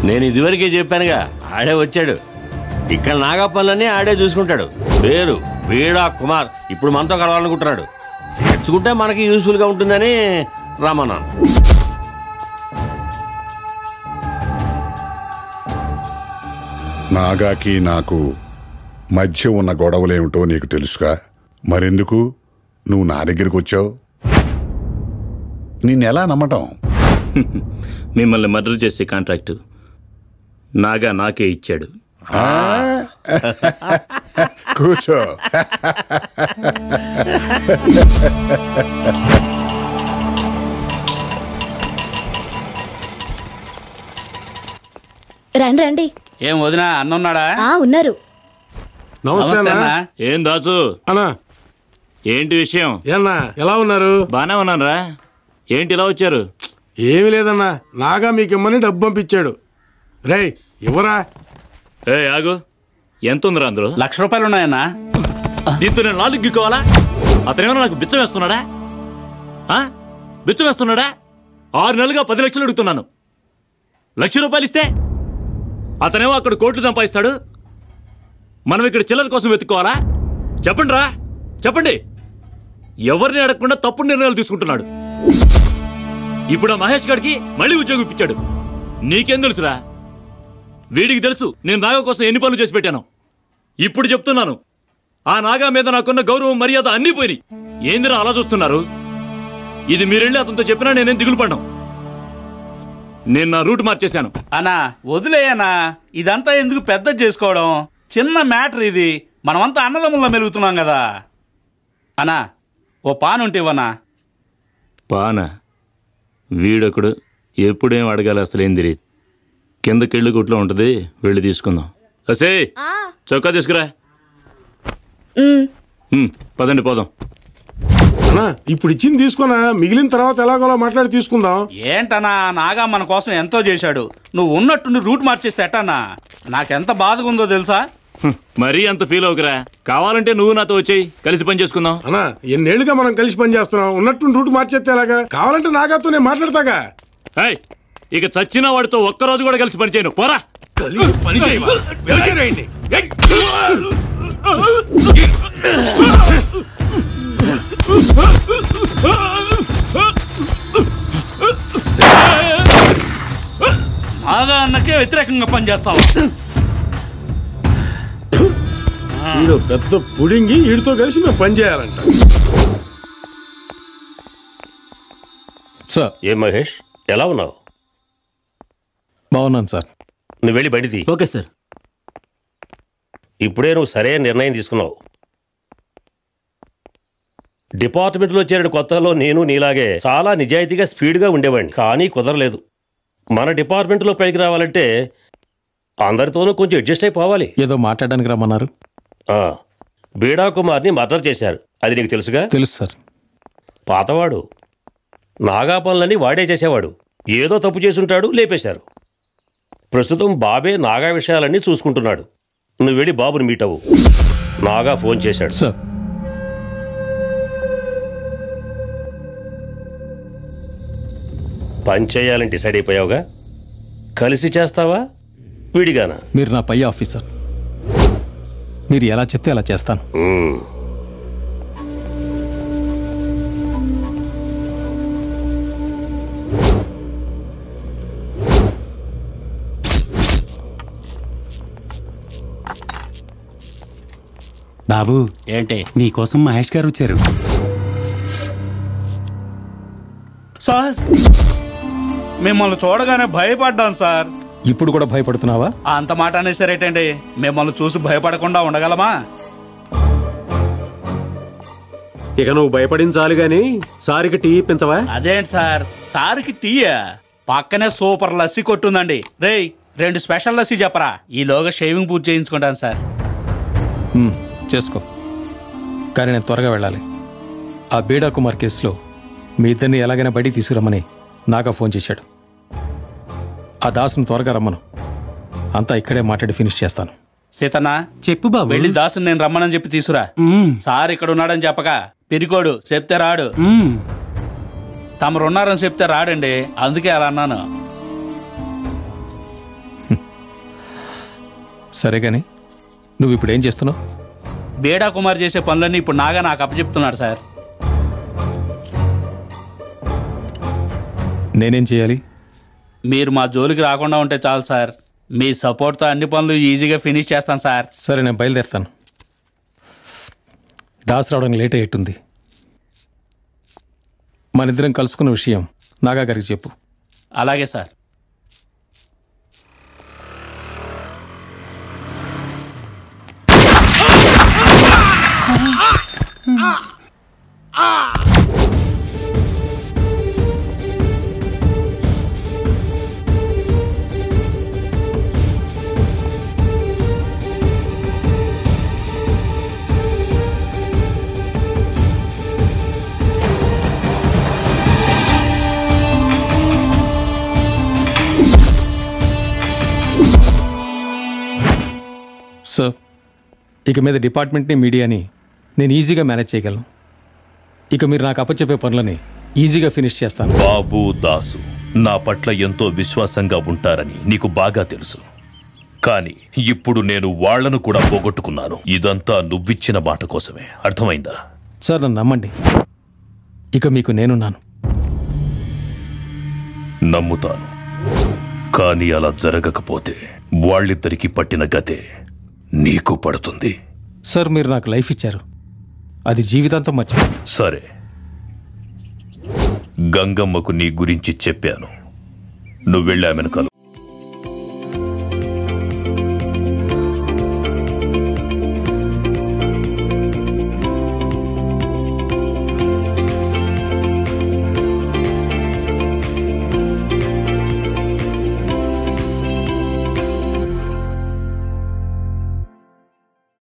నేను ఇదివరకే చెప్పానుగా, ఆడే వచ్చాడు. ఇక్కడ నాగప్పలని ఆడే చూసుకుంటాడు. పేరు వీడా కుమార్. ఇప్పుడు మనతో కలవాలనుకుంటున్నాడు. తెచ్చుకుంటే మనకి యూస్ఫుల్ గా ఉంటుందని రమ్మన్నాను. నాగాకి నాకు మధ్య ఉన్న గొడవలేమిటో నీకు తెలుసుగా, మరెందుకు నువ్వు నా దగ్గరికి వచ్చావు? నిన్నెలా నమ్మటం? మిమ్మల్ని మర్డర్ చేసే కాంట్రాక్టు నాగా నాకే ఇచ్చాడు. కూర్చో. రండి రండి. ఏం వదినా, అన్న ఉన్నాడా? ఉన్నారు. ఏం దాసు అన్నా, ఏంటి విషయం? ఏన్నా ఎలా ఉన్నారు? బానే ఉన్నారా? ఏంటి ఇలా వచ్చారు? ఏమి లేదన్నా, నాగా మీకిమ్మని డబ్బు పంపించాడు. రేయ్ ఇవ్వరా. ఆగు, ఎంత ఉందిరా అందులో? 1,00,000 రూపాయలు ఉన్నాయన్నా. దీంతో నేను నాలుగు గిక్కోవాలా? అతనేమన్నా నాకు బిచ్చం వేస్తున్నాడా? బిచ్చం వేస్తున్నాడా? 6 నెలలుగా 10 లక్షలు అడుగుతున్నాను. 1,00,000 రూపాయలు ఇస్తే అతనేమో అక్కడ కోట్లు సంపాదిస్తాడు. మనం ఇక్కడ చిల్లర కోసం వెతుక్కోవాలా? చెప్పండి రా, చెప్పండి. ఎవరిని అడగకుండా తప్పుడు నిర్ణయాలు తీసుకుంటున్నాడు. ఇప్పుడు ఆ మహేష్ గారికి మళ్ళీ ఉద్యోగం ఇప్పించాడు. నీకేం తెలుసురా? వీడికి తెలుసు నేను నాగా కోసం ఎన్ని పనులు చేసి పెట్టాను. ఇప్పుడు చెప్తున్నాను, ఆ నాగా మీద నాకున్న గౌరవం మర్యాద అన్నీ పోయి. ఏందిరా అలా చూస్తున్నారు? ఇది మీరెళ్ళి అతనితో చెప్పినా నేనేం దిగులు పడ్డాం. నేను నా రూట్ మార్చేశాను. అన్నా వదిలేయనా, ఇదంతా ఎందుకు పెద్ద చేసుకోవడం? చిన్న మ్యాటర్ ఇది. మనమంతా అన్నదమ్ముల్లో మెలుగుతున్నాం కదా. అన్నా ఓ పాన్ ఉంటే ఇవ్వనా? పానా? వీడొకడు ఎప్పుడేం అడగాలి అసలేం తెలియదు. కిందకెళ్ళి గుట్లో ఉంటుంది, వెళ్ళి తీసుకుందాం. అసే చొక్కా తీసుకురా. పదండి పోదాం. అన్నా ఇప్పుడు ఇచ్చింది తీసుకున్నా, మిగిలిన తర్వాత ఎలాగోలా మాట్లాడి తీసుకుందాం. ఏంటన్నా, నాగా మన కోసం ఎంతో చేశాడు. నువ్వు ఉన్నట్టుండి రూట్ మార్చేస్తే ఎట్టన్నా? నాకెంత బాధగా ఉందో తెలుసా? మరీ అంత ఫీల్ అవుకురా. కావాలంటే నువ్వు నాతో వచ్చేయి, కలిసి పని చేసుకుందాం. అన్నా ఎన్నేళ్లుగా మనం కలిసి పని చేస్తున్నాం, ఉన్నట్టుండి రూట్ మార్చేస్తే ఎలాగా? కావాలంటే నాగాతో నేను మాట్లాడతాగా. ఇక చచ్చిన వాడితో ఒక్కరోజు కూడా కలిసి పని చేయను. పోరా. కలిసి పని చేయండి. నాగా అన్నకే వ్యతిరేకంగా పనిచేస్తావా? వీడు పెద్ద పుడింగి, వీడితో కలిసి మేము పని చేయాలంట. సార్. ఏ మహేష్, ఎలా ఉన్నావు? బాగున్నాను సార్. నువ్వు వెళ్ళి బడిది. Okay sir. ఇప్పుడే నువ్వు సరైన నిర్ణయం తీసుకున్నావు. డిపార్ట్మెంట్లో చేరిన కొత్తలో నేను నీలాగే చాలా నిజాయితీగా స్పీడ్గా ఉండేవాడిని. కానీ కుదరలేదు. మన డిపార్ట్మెంట్లో పైకి రావాలంటే అందరితోనూ కొంచెం అడ్జస్ట్ అయిపోవాలి. ఏదో మాట్లాడడానికి రమ్మన్నారు. బీడా కుమార్ని మర్డర్ చేశారు, అది నీకు తెలుసుగా? తెలుసు సార్. పాతవాడు. నాగా పనులని వాడే చేసేవాడు. ఏదో తప్పు చేసుంటాడు, లేపేశారు. ప్రస్తుతం బాబే నాగా విషయాలన్నీ చూసుకుంటున్నాడు. నువ్వు వెళ్ళి బాబుని మీట్ అవ్వు. నాగా ఫోన్ చేశాడు. సార్. పని చేయాలని డిసైడ్ అయిపోయావుగా? కలిసి చేస్తావా, విడిగానా? మీరు నా పై ఆఫీసర్, మీరు ఎలా చెప్తే అలా చేస్తాను. బాబు ఏంటి? నీకోసం మహేష్ గారు వచ్చారు. సార్ మిమ్మల్ని చూడగానే భయపడ్డాను సార్. ఇప్పుడు కూడా భయపడుతున్నావా? అంత మాట అనేసరేటండి. మిమ్మల్ని చూసి భయపడకుండా ఉండగలమా? ఇక నువ్వు భయపడించాలి గాని సారికి టీ ఇప్పించవా? అదేంటి సార్, సారికి టీయా? పక్కనే సూపర్ లస్సీ కొట్టుందండి. రేయ్ 2 స్పెషల్ లస్సీ చెప్పరా, ఈలోగా షేవింగ్ పూర్తి చేయించుకుంటాను సార్. చేసుకో, కానీ నేను త్వరగా వెళ్ళాలి. ఆ బీడా కుమార్ కేసులో మీ ఇద్దరిని ఎలాగైనా బయటికి తీసుకురమ్మని నాగా ఫోన్ చేశాడు. ఆ దాసును త్వరగా రమ్మను. అంతా ఇక్కడే మాట్లాడి ఫినిష్ చేస్తాను. సీతన్న చెప్పు బాబు. వెళ్ళి దాసుని నేను రమ్మనని చెప్పి తీసుకురా. సార్ ఇక్కడ ఉన్నాడని చెప్పక, పిరికోడు చెప్తే రాడు. తమరున్నారని చెప్తే రాడండి, అందుకే అలా అన్నాను. సరే కానీ నువ్వు ఇప్పుడు ఏం చేస్తున్నావు? బేడా కుమార్ చేసే పనులన్నీ ఇప్పుడు నాగా నాకు అప్పచెప్తున్నాడు సార్. నేనేం చేయాలి? మీరు మా జోలికి రాకుండా ఉంటే చాలు సార్. మీ సపోర్ట్తో అన్ని పనులు ఈజీగా ఫినిష్ చేస్తాను సార్. సరే, నేను బయలుదేరుతాను. దాస్ రావడానికి లేట్ అయ్యేట్టుంది. మనిద్దరం కలుసుకున్న విషయం నాగా గారికి చెప్పు. అలాగే సార్. సార్, ఇక మీద డిపార్ట్మెంట్ని మీడియాని నేను ఈజీగా మేనేజ్ చేయగలను. ఇక మీరు నాకు అప్పచెప్పే పనులని ఈజీగా ఫినిష్ చేస్తాను. బాబు దాసు నా పట్ల ఎంతో విశ్వాసంగా ఉంటారని నీకు బాగా తెలుసు. కానీ ఇప్పుడు నేను వాళ్లను కూడా పోగొట్టుకున్నాను. ఇదంతా నువ్విచ్చిన మాట కోసమే. అర్థమైందా? సార్, నన్ను నమ్మండి. ఇక మీకు నేనున్నాను. నమ్ముతాను. కానీ అలా జరగకపోతే వాళ్ళిద్దరికీ పట్టిన గతే నీకు పడుతుంది. సార్, మీరు నాకు లైఫ్ ఇచ్చారు. అది జీవితాంతం మర్చిపో. సరే, గంగమ్మకు నీ గురించి చెప్పాను. నువ్వు వెళ్ళి ఆమెను కలు.